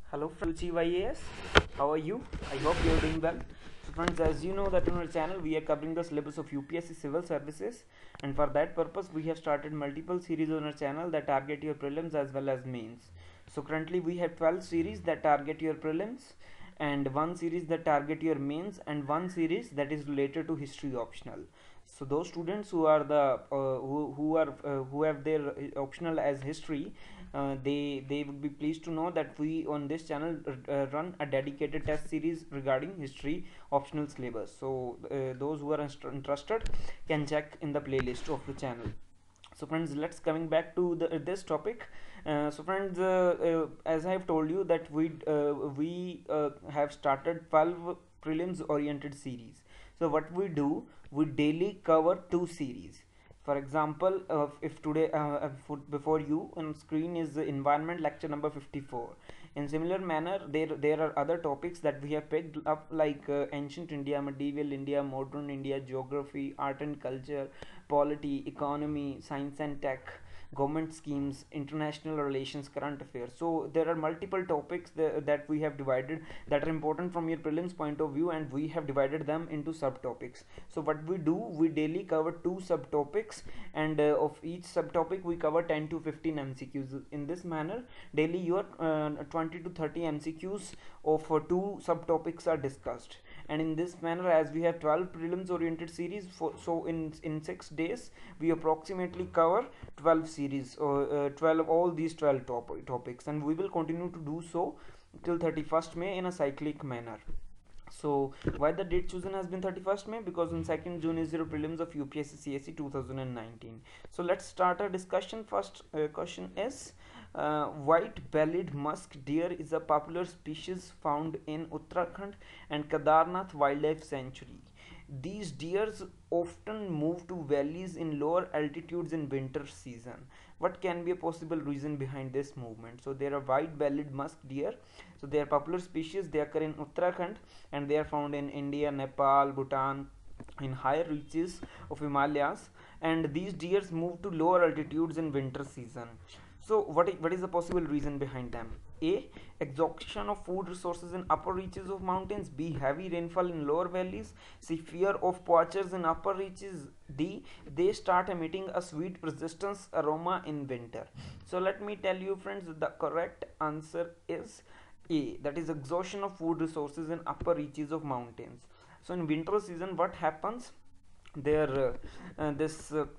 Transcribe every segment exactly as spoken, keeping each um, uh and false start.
Hello friends, Y A S. How are you? I hope you are doing well. So friends, as you know that on our channel we are covering the syllabus of U P S C Civil Services, and for that purpose we have started multiple series on our channel that target your prelims as well as mains. So currently we have twelve series that target your prelims, and one series that target your mains, and one series that is related to history optional. So those students who are the uh, who, who are uh, who have their uh, optional as history, uh, they they would be pleased to know that we on this channel uh, run a dedicated test series regarding history optional syllabus. So uh, those who are interested can check in the playlist of the channel. So friends, let's coming back to the, this topic. Uh, so friends, uh, uh, as I have told you that we uh, we uh, have started twelve prelims oriented series. So what we do, we daily cover two series. For example, uh, if today uh, before you on screen is the environment lecture number fifty-four. In similar manner, there there are other topics that we have picked up, like uh, ancient India, medieval India, modern India, geography, art and culture, polity, economy, science and tech, government schemes, international relations, current affairs. So there are multiple topics that, that we have divided that are important from your prelims point of view, and we have divided them into subtopics. So what we do, we daily cover two subtopics, and uh, of each subtopic we cover ten to fifteen M C Qs. In this manner, daily your uh, twenty to thirty M C Qs of uh, two subtopics are discussed. And in this manner, as we have twelve prelims oriented series, for, so in in six days we approximately cover twelve series, or uh, twelve all these twelve top, topics, and we will continue to do so till thirty-first May in a cyclic manner. So why the date chosen has been thirty-first May? Because on second June is your prelims of U P S C C S E two thousand nineteen. So let's start our discussion. First uh, question is, uh, white-bellied musk deer is a popular species found in Uttarakhand and Kedarnath Wildlife Sanctuary. These deers often move to valleys in lower altitudes in winter season. What can be a possible reason behind this movement? So there are white-bellied musk deer. So they are popular species. They occur in Uttarakhand and they are found in India, Nepal, Bhutan, in higher reaches of Himalayas. And these deers move to lower altitudes in winter season. So what is, what is the possible reason behind them? A. Exhaustion of food resources in upper reaches of mountains. B. Heavy rainfall in lower valleys. C. Fear of poachers in upper reaches. D. They start emitting a sweet persistence aroma in winter. So let me tell you friends, the correct answer is A. That is exhaustion of food resources in upper reaches of mountains. So in winter season what happens? There uh, uh, this uh,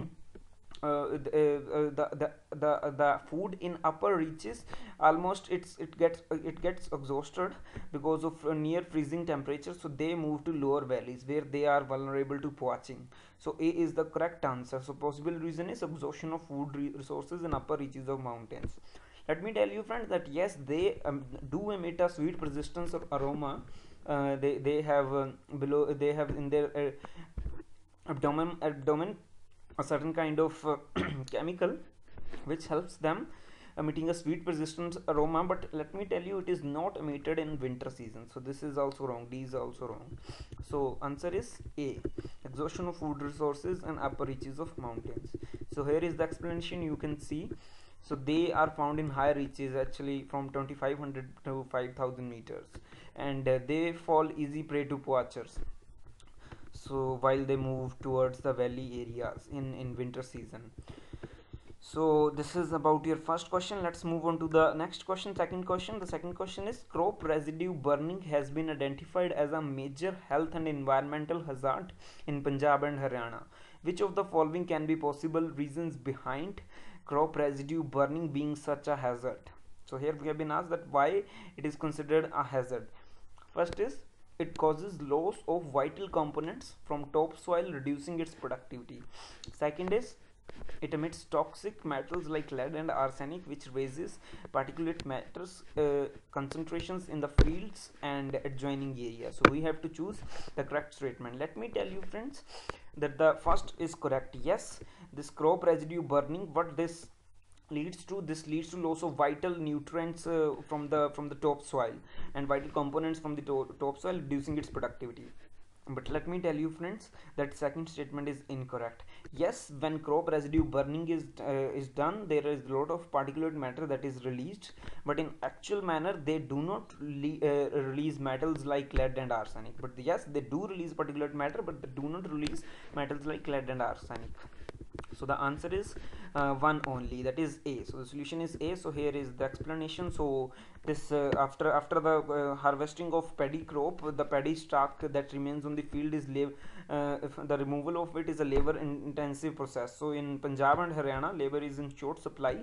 Uh, the, uh, the, the the the food in upper reaches almost it's it gets uh, it gets exhausted because of uh, near freezing temperature, so they move to lower valleys where they are vulnerable to poaching. So A is the correct answer. So possible reason is exhaustion of food re resources in upper reaches of mountains. Let me tell you friends that yes, they um, do emit a sweet persistence or aroma. Uh, they they have uh, below they have in their uh, abdomen abdomen a certain kind of uh, chemical which helps them emitting a sweet persistent aroma, but let me tell you it is not emitted in winter season. So this is also wrong. D is also wrong. So answer is A, exhaustion of food resources and upper reaches of mountains. So here is the explanation. You can see, so they are found in higher reaches, actually from twenty-five hundred to five thousand meters, and uh, they fall easy prey to poachers, so while they move towards the valley areas in in winter season. So this is about your first question. Let's move on to the next question. Second question. The second question is, crop residue burning has been identified as a major health and environmental hazard in Punjab and Haryana. Which of the following can be possible reasons behind crop residue burning being such a hazard? So here we have been asked that why it is considered a hazard. First is, it causes loss of vital components from topsoil, reducing its productivity. Second is, it emits toxic metals like lead and arsenic, which raises particulate matters uh, concentrations in the fields and adjoining areas. So we have to choose the correct statement. Let me tell you friends that the first is correct. Yes, this crop residue burning, what this leads to, this leads to loss of vital nutrients uh, from the from the topsoil and vital components from the to topsoil, reducing its productivity. But let me tell you friends that second statement is incorrect. Yes, when crop residue burning is uh, is done, there is a lot of particulate matter that is released, but in actual manner they do not uh, release metals like lead and arsenic. But yes, they do release particulate matter, but they do not release metals like lead and arsenic. So the answer is uh, one only, that is A. So the solution is A. So here is the explanation. So this uh, after after the uh, harvesting of paddy crop, the paddy stock that remains on the field is lab uh, if the removal of it is a labor intensive process. So in Punjab and Haryana, labor is in short supply.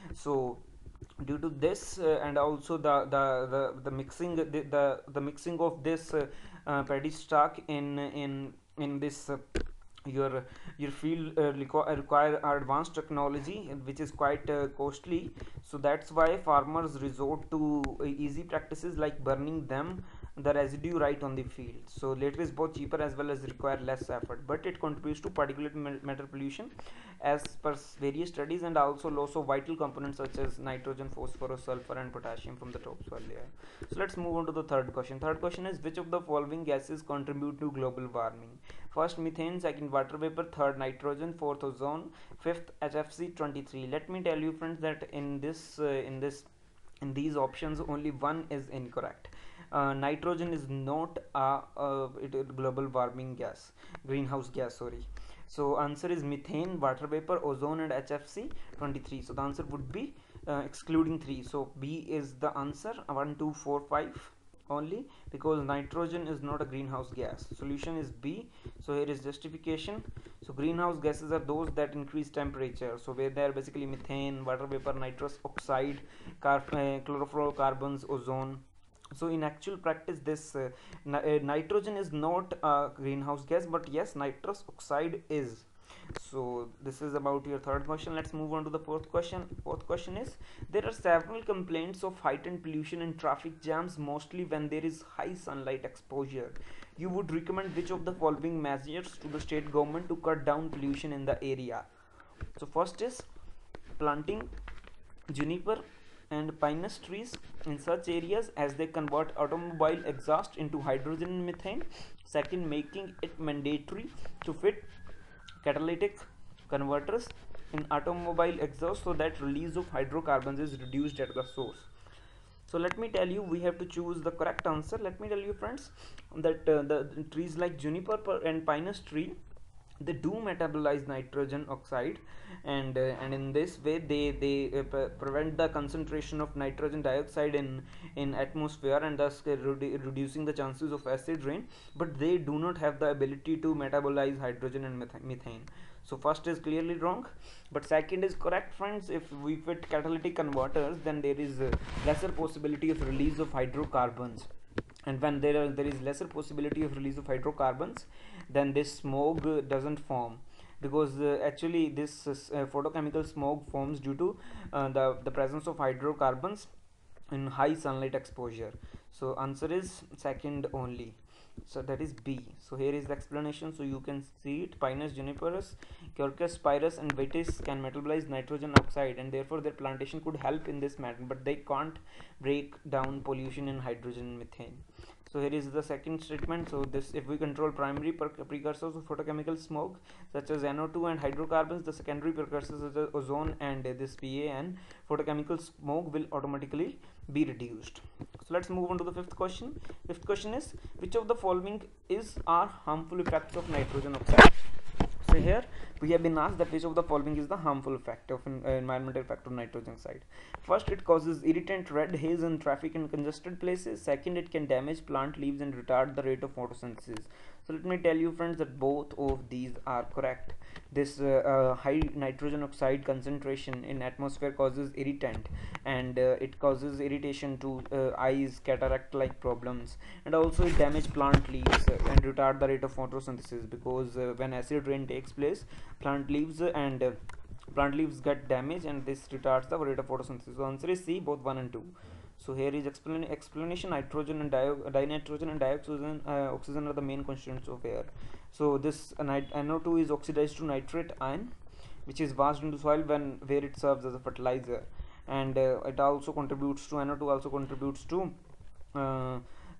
So due to this uh, and also the the the, the mixing the, the the mixing of this uh, uh, paddy stock in in in this uh, your your field uh, require, require advanced technology, which is quite uh, costly. So that's why farmers resort to uh, easy practices like burning them the residue right on the field. So later is both cheaper as well as require less effort, but it contributes to particulate matter pollution as per various studies, and also loss of vital components such as nitrogen, phosphorus, sulfur and potassium from the topsoil layer. So let's move on to the third question. Third question is, which of the following gases contribute to global warming? First methane, second water vapor, third nitrogen, fourth ozone, fifth H F C twenty-three. Let me tell you friends that in this uh, in this in these options only one is incorrect. Uh, nitrogen is not a, a, it, global warming gas, greenhouse gas, sorry. So answer is methane, water vapor, ozone and H F C twenty-three. So the answer would be uh, excluding three. So B is the answer, one, two, four, five only, because nitrogen is not a greenhouse gas. Solution is B. So here is justification. So greenhouse gases are those that increase temperature. So where they are basically methane, water vapor, nitrous oxide, car uh, chlorofluorocarbons, ozone. So in actual practice, this uh, ni uh, nitrogen is not a greenhouse gas, but yes, nitrous oxide is. So this is about your third question. Let's move on to the fourth question. Fourth question is, there are several complaints of heightened pollution in traffic jams, mostly when there is high sunlight exposure. You would recommend which of the following measures to the state government to cut down pollution in the area? So first is planting juniper and pinus trees in such areas as they convert automobile exhaust into hydrogen and methane. Second, making it mandatory to fit catalytic converters in automobile exhaust so that release of hydrocarbons is reduced at the source. So let me tell you, we have to choose the correct answer. Let me tell you friends that uh, the, the trees like juniper and pinus tree, they do metabolize nitrogen oxide, and uh, and in this way they they uh, pre prevent the concentration of nitrogen dioxide in in atmosphere, and thus uh, redu reducing the chances of acid rain, but they do not have the ability to metabolize hydrogen and methane. So first is clearly wrong, but second is correct friends. If we fit catalytic converters, then there is a lesser possibility of release of hydrocarbons, and when there are, there is lesser possibility of release of hydrocarbons, then this smoke uh, doesn't form, because uh, actually this uh, photochemical smoke forms due to uh, the, the presence of hydrocarbons in high sunlight exposure. So answer is second only. So that is B. So here is the explanation. So you can see it. Pinus juniperus, Quercus pyrus and vitis can metabolize nitrogen oxide, and therefore their plantation could help in this matter, but they can't break down pollution in hydrogen and methane. So here is the second statement. So this, if we control primary precursors of photochemical smoke such as N O two and hydrocarbons, the secondary precursors such as ozone and uh, this P A N, photochemical smoke will automatically be reduced. So let's move on to the fifth question. Fifth question is, which of the following is are harmful effects of nitrogen oxide? So here we have been asked that which of the following is the harmful effect of an uh, environmental effect of nitrogen oxide. First, it causes irritant red haze in traffic in congested places. Second, it can damage plant leaves and retard the rate of photosynthesis. So let me tell you friends that both of these are correct. This uh, uh, high nitrogen oxide concentration in atmosphere causes irritant, and uh, it causes irritation to uh, eyes, cataract like problems, and also it damage plant leaves uh, and retard the rate of photosynthesis, because uh, when acid rain takes place, plant leaves uh, and uh, plant leaves get damaged, and this retards the rate of photosynthesis. So answer is C, both one and two. So here is explan explanation. Nitrogen and dinitrogen and dioxygen uh, oxygen are the main constituents of air. So this uh, N O two is oxidized to nitrate ion, which is washed into soil when where it serves as a fertilizer, and uh, it also contributes to N O two also contributes to uh,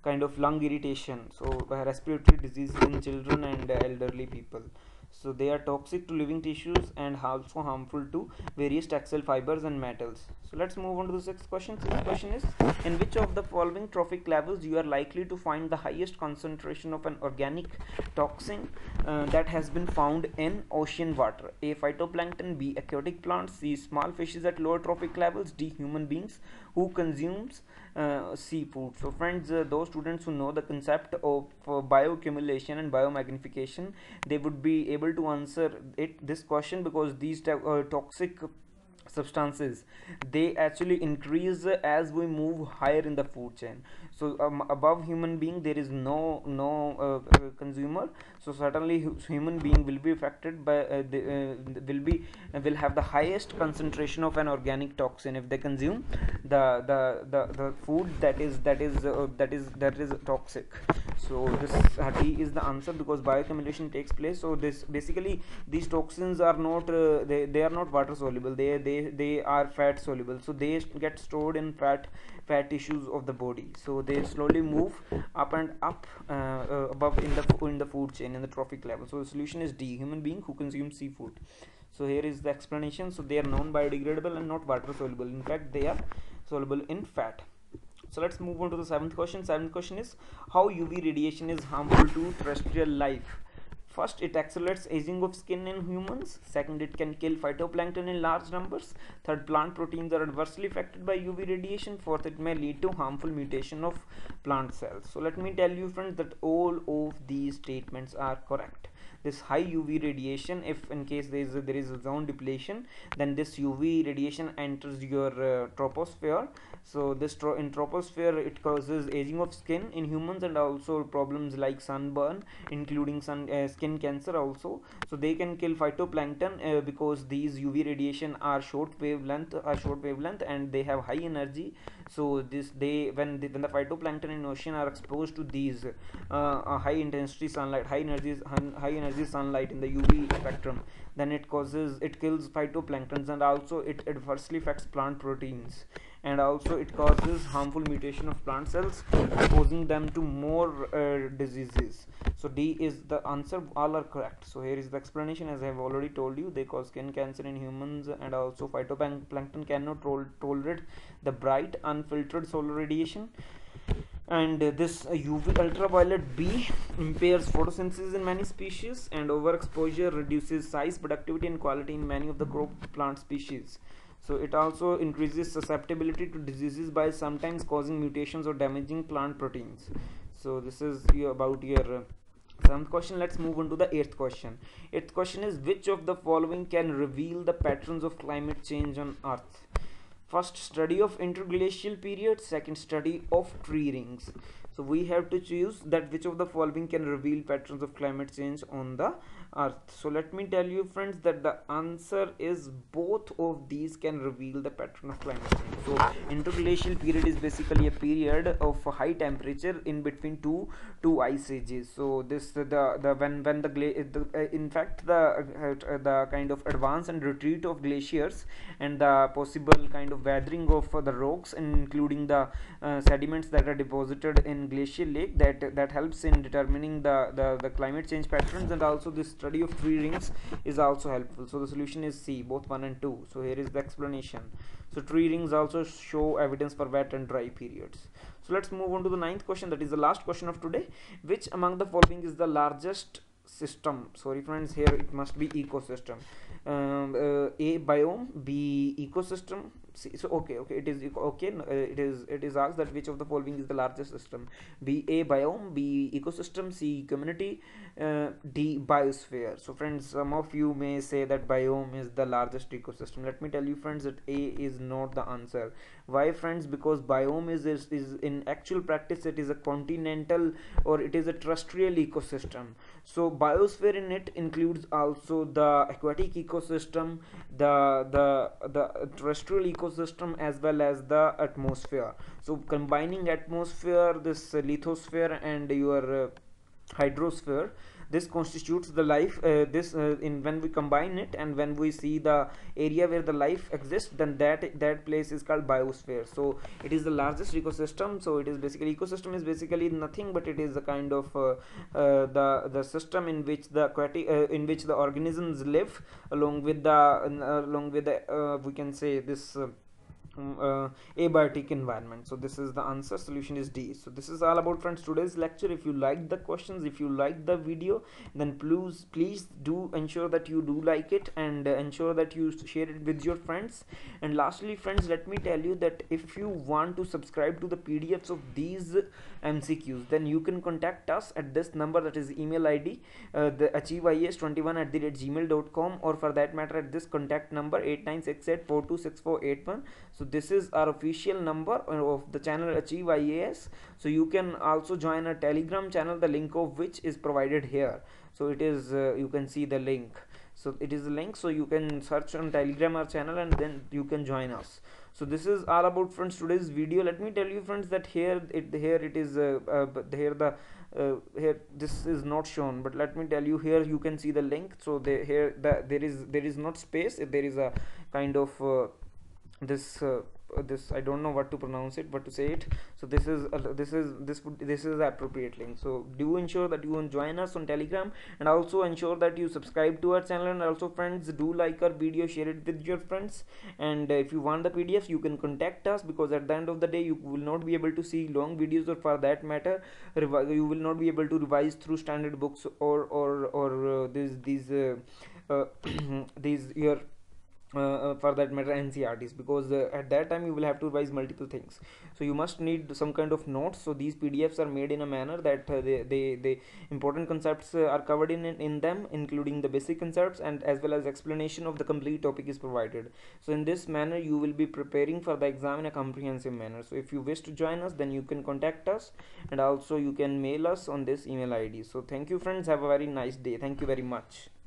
kind of lung irritation, so uh, respiratory diseases in children and uh, elderly people. So they are toxic to living tissues and also harmful to various textile fibers and metals. So let's move on to the sixth question. Sixth question is, in which of the following trophic levels you are likely to find the highest concentration of an organic toxin uh, that has been found in ocean water? A. Phytoplankton, B. Aquatic plants, C. Small fishes at lower trophic levels, D. Human beings who consumes uh, seafood. So friends, uh, those students who know the concept of uh, bioaccumulation and biomagnification, they would be able to answer it this question, because these uh, toxic substances, they actually increase as we move higher in the food chain. So um, above human being there is no no uh, uh, consumer, so certainly human being will be affected by uh, the, uh, will be uh, will have the highest concentration of an organic toxin if they consume the the the, the food that is that is uh, that is that is toxic. So this uh, D is the answer, because bioaccumulation takes place. So this basically, these toxins are not uh, they, they are not water soluble, they they they are fat soluble, so they get stored in fat fat tissues of the body. So they slowly move up and up uh, uh, above in the in the food chain, in the trophic level. So the solution is D, human being who consume seafood. So here is the explanation. So they are non-biodegradable and not water soluble, in fact they are soluble in fat. So let's move on to the seventh question. Seventh question is, how U V radiation is harmful to terrestrial life? First, it accelerates aging of skin in humans. Second, it can kill phytoplankton in large numbers. Third, plant proteins are adversely affected by U V radiation. Fourth, it may lead to harmful mutation of plant cells. So let me tell you friends that all of these statements are correct. This high U V radiation, if in case there is a, there is a zone depletion, then this U V radiation enters your uh, troposphere. So this tro in troposphere, it causes aging of skin in humans and also problems like sunburn, including sun uh, skin cancer also. So they can kill phytoplankton uh, because these U V radiation are short wavelength are short wavelength and they have high energy. So this they when the, when the phytoplankton in ocean are exposed to these uh, uh, high intensity sunlight, high energy high energy sunlight in the U V spectrum, then it causes it kills phytoplanktons, and also it adversely affects plant proteins, and also it causes harmful mutation of plant cells, exposing them to more uh, diseases. So D is the answer, all are correct. So here is the explanation. As I have already told you, they cause skin cancer in humans, and also phytoplankton cannot tol tolerate the bright unfiltered solar radiation. And uh, this uh, U V ultraviolet B impairs photosynthesis in many species, and overexposure reduces size, productivity and quality in many of the crop plant species. So it also increases susceptibility to diseases by sometimes causing mutations or damaging plant proteins. So this is your, about your uh, seventh question. Let's move on to the eighth question. Eighth question is, which of the following can reveal the patterns of climate change on Earth? First, study of interglacial period. Second, study of tree rings. So we have to choose that which of the following can reveal patterns of climate change on the Earth. So let me tell you friends that the answer is both of these can reveal the pattern of climate change. So interglacial period is basically a period of high temperature in between two two ice ages. So this the the when when the, the uh, in fact the uh, the kind of advance and retreat of glaciers and the possible kind of weathering of uh, the rocks, including the uh, sediments that are deposited in glacial lake, that that helps in determining the, the the climate change patterns, and also this study of tree rings is also helpful. So the solution is C, both one and two. So here is the explanation. So tree rings also show evidence for wet and dry periods. So let's move on to the ninth question, that is the last question of today. Which among the following is the largest system? Sorry friends, here it must be ecosystem. Um, uh, A, biome. B, ecosystem. C, so okay okay it is okay uh, it is it is asked that which of the following is the largest system. B, A, biome. B, ecosystem. C, community. uh, D, biosphere. So friends, some of you may say that biome is the largest ecosystem. Let me tell you friends that A is not the answer. Why friends? Because biome is, is is in actual practice it is a continental or it is a terrestrial ecosystem. So biosphere in it includes also the aquatic ecosystem, the the the terrestrial ecosystem, as well as the atmosphere. So combining atmosphere, this uh, lithosphere and your uh, hydrosphere, this constitutes the life. Uh, this uh, in when we combine it and when we see the area where the life exists, then that that place is called biosphere. So it is the largest ecosystem. So it is basically, ecosystem is basically nothing but it is a kind of uh, uh, the the system in which the aquatic uh, in which the organisms live along with the uh, along with the uh, we can say this uh, um, uh, abiotic environment. So this is the answer. Solution is D. So this is all about, friends, today's lecture. If you like the questions, if you like the video, then please please do ensure that you do like it, and uh, ensure that you share it with your friends. And lastly, friends, let me tell you that if you want to subscribe to the P D Fs of these M C Qs, then you can contact us at this number, that is email I D, uh, the achieve I A S twenty-one at the rate gmail dot com, or for that matter at this contact number eight nine six eight four two six four eight one. So this is our official number of the channel Achieve I A S. So you can also join a Telegram channel, the link of which is provided here. So it is uh, you can see the link. So it is a link, so you can search on Telegram our channel and then you can join us. So this is all about, friends, today's video. Let me tell you, friends, that here it here it is uh, uh, but here the uh, here this is not shown, but let me tell you, here you can see the link. So they, here the, there is there is not space, there is a kind of uh, this uh, this I don't know what to pronounce it, but to say it. So this is uh, this is this would this is the appropriate link. So do ensure that you join us on Telegram, and also ensure that you subscribe to our channel, and also, friends, do like our video, share it with your friends. And uh, if you want the P D Fs, you can contact us, because at the end of the day you will not be able to see long videos, or for that matter you will not be able to revise through standard books or or or uh, these these uh, uh, these your uh, uh, for that matter N C R Ts, because uh, at that time you will have to revise multiple things. So you must need some kind of notes. So these P D Fs are made in a manner that uh, they, they they important concepts uh, are covered in in them, including the basic concepts, and as well as explanation of the complete topic is provided. So in this manner you will be preparing for the exam in a comprehensive manner. So if you wish to join us, then you can contact us, and also you can mail us on this email I D. So thank you, friends, have a very nice day. Thank you very much.